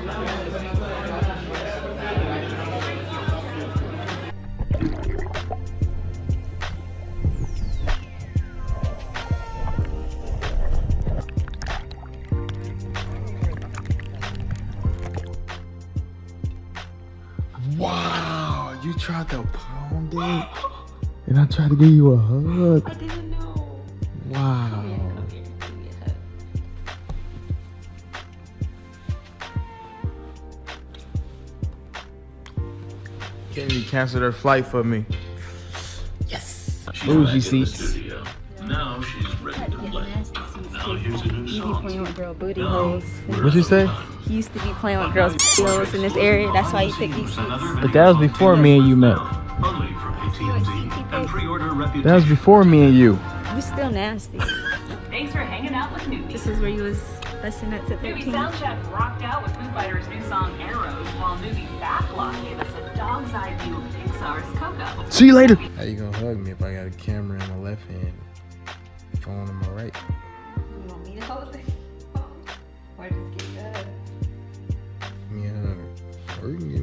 Wow, you tried to pound it, and I tried to give you a hug. I didn't know. Wow. Come here, give me a hug. Kennedy canceled her flight for me. Yes. Bougie seats. Now she's ready to play. Now here's a new You be song. playing with girl booty holes. What'd you say? He used to be playing with girls' booty holes in this area. That's why you picked these seats. But that was before me and you met. Only from AT&T and pre-order Reputation. That was before me and you. You still nasty. Thanks for hanging out with Newbie. This is where you was busting nuts at Newbie 13. Soundcheck rocked out with Foo Fighters' new song Arrows, while Newbie Backlot gave us a dog's eye view of Pixar's Coco. See you later. How you gonna hug me if I got a camera in my left hand, phone in my right? You want me to hold it? Or just give you a hug? Give me a hug. Or you can give